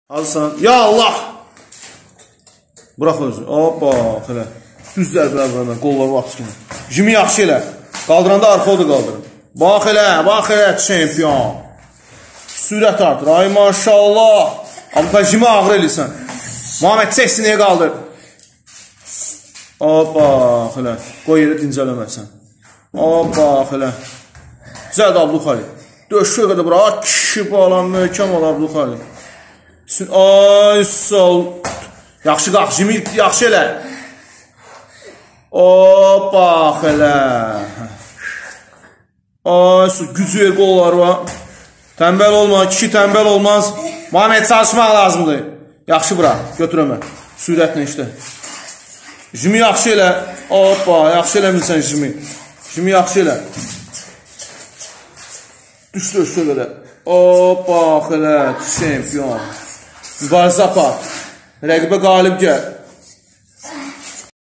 Hazırsan. Ya Allah! Bırax özü. Hoppa, elə. Düz zərbələr vurma, qollar vaxt kimi. Jimi yaxşı elə. Qaldıranda arxa o da qaldırın. Bax elə, çempion. Sürət artır. Ay maşallah. Amma jimi ağır eləyirsən. Muhammed çəksinəyə qaldır. Hoppa, elə. Qoy yerə dincələməsən. Hoppa, elə. Düzəld Abduxali. Döşüyə qədər bura. Kişi balan, möhkəm ol Abduxali. Ay sol. Yaxşı qalx, jimi yaxşı elə. Hoppa, elə. Ay su, gücü ver, qollar var. Tənbəl olma, kişi tənbəl olmaz. Muhammed çalışmaq lazımdır. Yaxşı bura, götürəmə. Sürətlə işlə. Jimi yaxşı elə. Hoppa, yaxşı eləmirsən jimi. Jimi yaxşı elə. Düş döşə görə. Hoppa, elə, çempion. Mübarizə apar. Rəqibə qalib gəl.